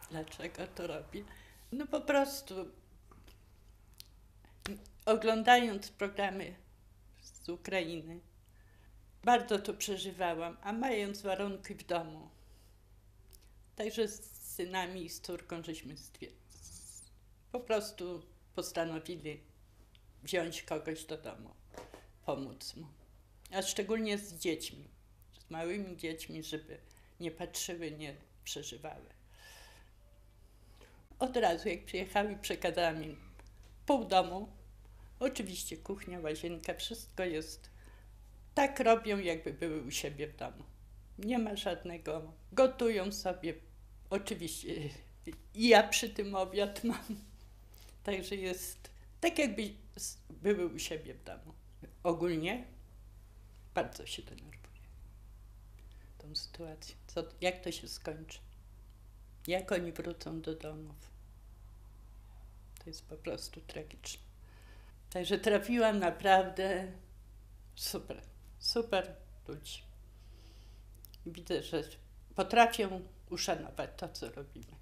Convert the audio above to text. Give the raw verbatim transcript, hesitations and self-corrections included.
Dlaczego to robię? No po prostu oglądając programy z Ukrainy, bardzo to przeżywałam, a mając warunki w domu. Także z synami i z córką żeśmy stwier- po prostu postanowili wziąć kogoś do domu, pomóc mu. A szczególnie z dziećmi, z małymi dziećmi, żeby nie patrzyły, nie przeżywały. Od razu jak przyjechały, przekazałam im pół domu. Oczywiście kuchnia, łazienka, wszystko jest. Tak robią, jakby były u siebie w domu. Nie ma żadnego, gotują sobie. Oczywiście i ja przy tym obiad mam. Także jest tak, jakby były u siebie w domu. Ogólnie bardzo się denerwuję tą sytuacją. Co, jak to się skończy? Jak oni wrócą do domów? To jest po prostu tragiczne. Także trafiłam naprawdę super, super ludzi. Widzę, że potrafią uszanować to, co robimy.